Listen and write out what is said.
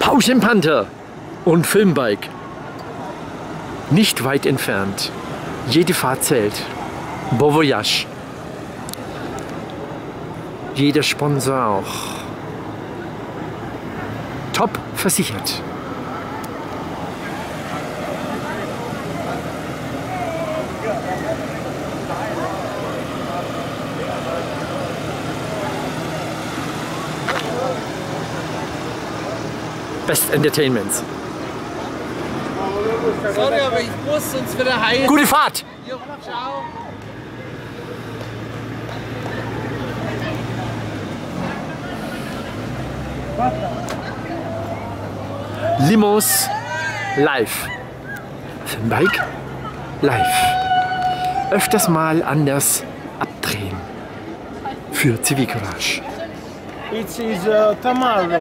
Pauschenpanther und Filmbike. Nicht weit entfernt. Jede Fahrt zählt. Bon voyage. Jeder Sponsor auch. Top versichert. Best Entertainments. Sorry, aber ich muss uns wieder heim. Gute Fahrt! Jo, ciao. Limos live. Filmbike live. Öfters mal anders abdrehen. Für Zivilcourage. It is Tamar.